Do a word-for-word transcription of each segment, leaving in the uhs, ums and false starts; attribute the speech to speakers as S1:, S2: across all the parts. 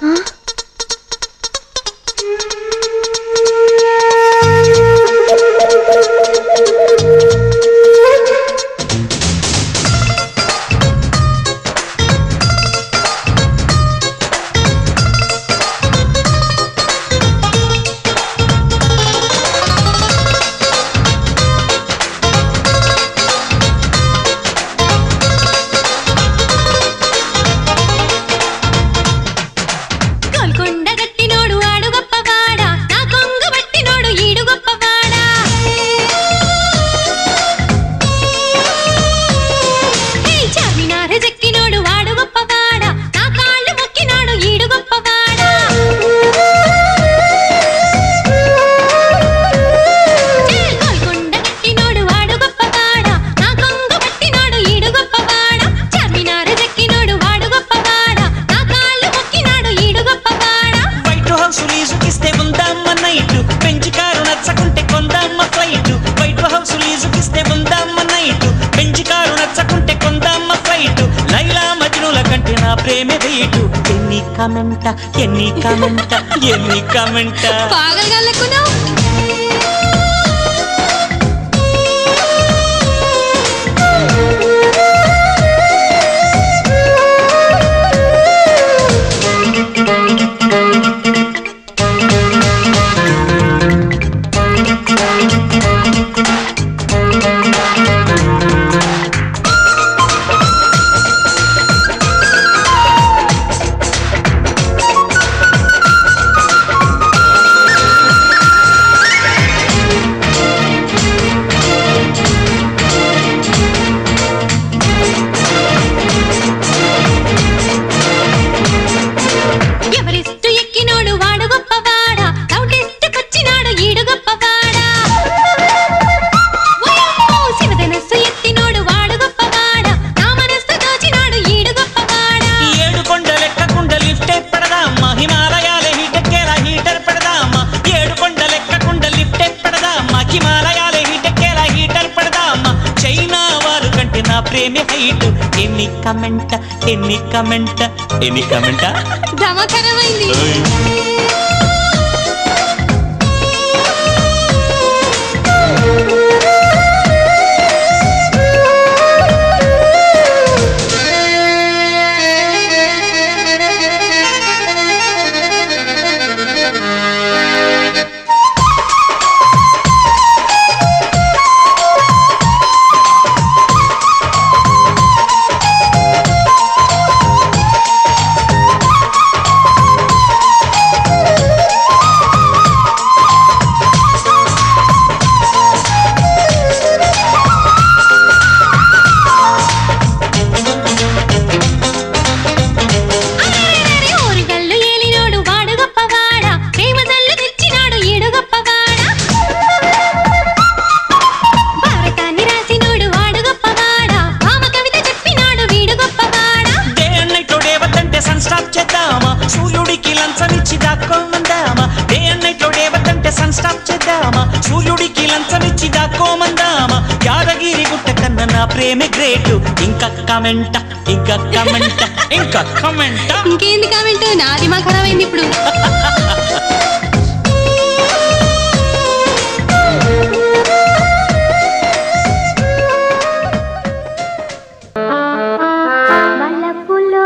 S1: కమెంట ఎన్ని కమెంట ఎన్ని కమెంట
S2: పాగలగలకును
S1: ప్రేమ హైట్ ఎన్ని కమెంట ఎన్ని కమెంట ఎన్ని కమెంట
S2: దమకరమైంది
S1: సూర్యుడికి లంచమిచ్చి దాక్కోమందామా యాదగిరి గుట్ట కన్నా నా ప్రేమ గ్రేటు ఇంకా కమెంట ఇంకా కమెంట ఇంకా కమెంట
S2: ఇంకేంది కమెంట్ నాది మా ఖరాబైంది ఇప్పుడు
S3: వలపులో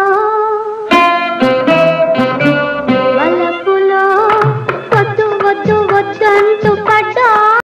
S3: వలపులో వద్దు వద్దు వద్దంటూ